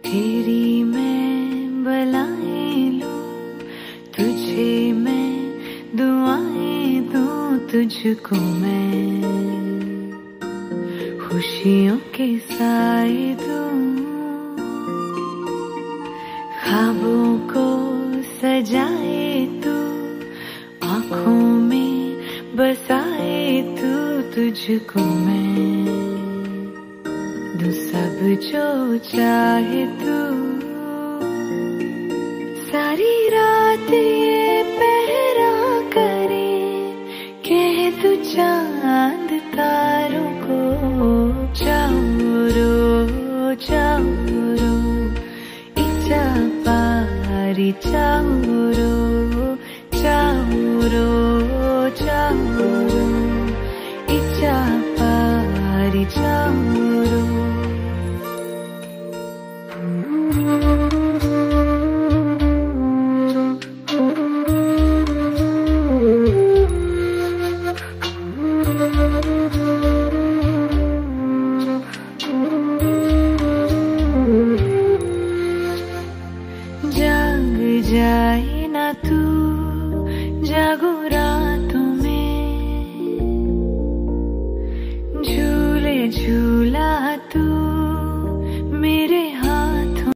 तेरी मैं बलाएं लूं, तुझे मैं दुआएं दूं, तुझको मैं खुशियों के साए दूं, ख्वाबों को सजाए तू, आँखों में बसाए तू, तुझको मैं दूं सब जो चाहे तू। सारी रात ये पहरा करे, कह तू चांद तारों को, चाउरो चाउरो इचा पारी, चाउरो चाउरो चाउरो इचा पारी, चाउरो।